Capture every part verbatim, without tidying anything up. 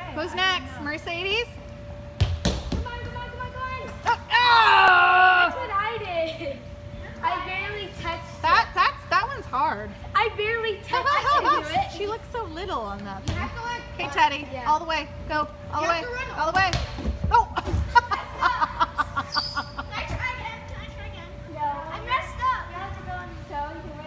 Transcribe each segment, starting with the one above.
Who's next? Mercedes? Come on, come on, come on, come on. Oh, oh! That's what I did. I barely touched That, it. that's, that one's hard. I barely touched it. Do it. She looks so little on that. You have to let Okay, Teddy, Yeah. all the way. Go, all You the have way, to run all the way. Oh! Can I try again? Can I try again? No. I messed up. You have to go on the show. You can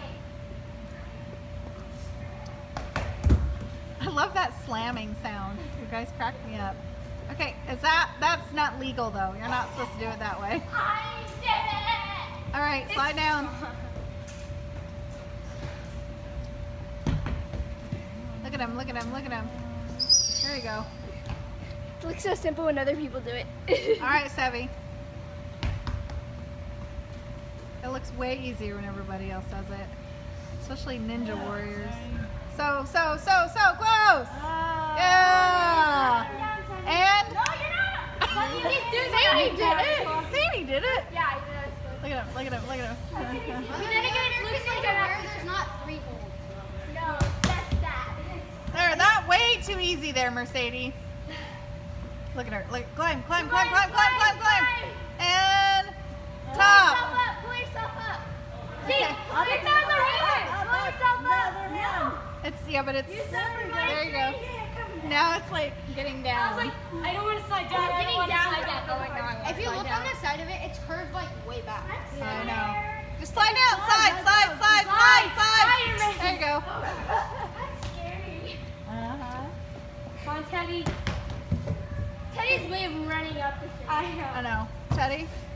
wait. I love that slamming sound. You guys crack me up. Okay, is that, that's not legal though. You're not supposed to do it that way. I did it. All right, slide down. Look at him, look at him, look at him. There you go. It looks so simple when other people do it. All right, Sevy. It looks way easier when everybody else does it. Especially Ninja Warriors. So, so, so, so close! Yeah! And? No, you're not. Sadie did it! Sadie did it! Yeah, I did. Look at him, look at him, look at him. But then again, it looks like there's not three holes. No, that's that. There, that way too easy there, Mercedes. Look at her. Look, climb, climb, climb, climb, climb, climb, climb. And Pull top. yourself up. Pull yourself up. See, Okay. get down the river. Pull yourself up. No. It's, yeah, but it's, Use that for my there you go. Now it's like getting I down. was like, I don't want to slide down. I don't want to slide down. Oh my god. If you look on the side of it, it's curved like way back. I know. Just slide down, slide, slide, slide, slide, slide. There you go. That's scary. Uh-huh. Come on, Teddy. Teddy's way of running up the stairs. I know. I know. Teddy?